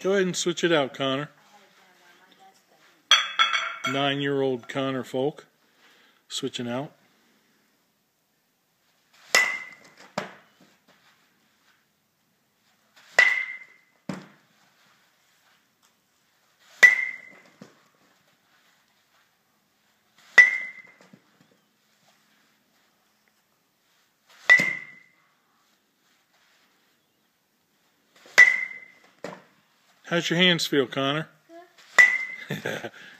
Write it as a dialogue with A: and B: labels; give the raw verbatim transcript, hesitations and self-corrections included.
A: Go ahead and switch it out, Connor. Nine-year-old Connor Folk switching out. How's your hands feel, Connor?